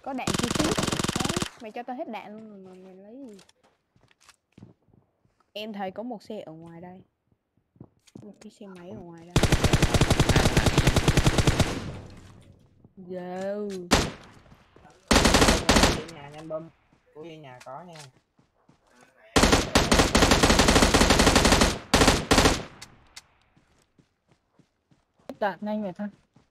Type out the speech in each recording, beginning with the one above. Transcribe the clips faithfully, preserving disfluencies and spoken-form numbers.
Có đạn chi tiết. Đấy, mày cho tao hết đạn luôn rồi mà mày lấy gì? Em thấy có một xe ở ngoài đây. Một cái xe máy ở ngoài đây. Go. Về nhà nhanh bơm. Của về nhà có nha. Đạn nhanh vậy thôi.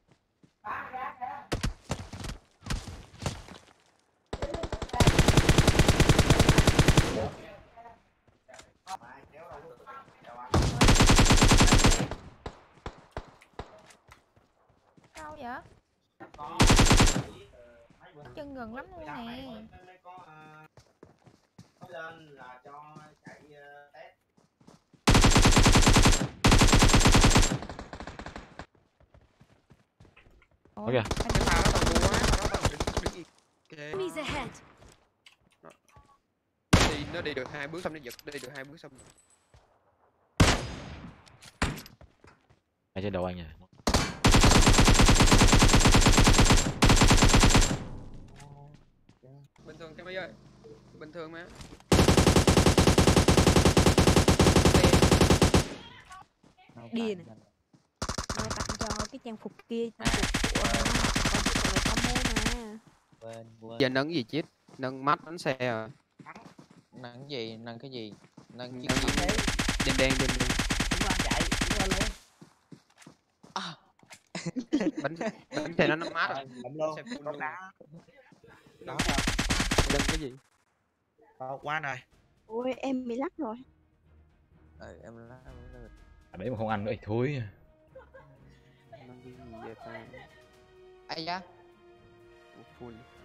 Sao vậy? Chân gần lắm luôn nè. Lên là cho chạy test. Ủa, kìa. anh Cái phao đó tao mua á, nó tao đứng đứng gì kê. Enemies ahead. Đi nó đi được hai bước xong nó giật đi được hai bước xong. Ngay trên đầu anh này. Bình thường cái mấy ơi. Bình thường mà. Điền nè. Nó tặng cho cái trang phục kia, trang phục của con người ta mua mà. Quên quên. Giờ nâng gì chết? Nâng mắt bánh xe à. Nâng gì? Nâng cái gì? Nâng chiếc Nâng gì? đen đen đen đen. Chúng ta chạy, chúng ta lên. À. Bánh bánh xe nó nó mát rồi. Làm luôn. Xe full Có luôn. đá. Đó. Nâng cái gì? Ờ, qua này. Ôi em bị lắc rồi. Ừ, em lá À, đấy mà không ăn nữa thì thôi. Nâng cái gì vậy ta? ai da Full.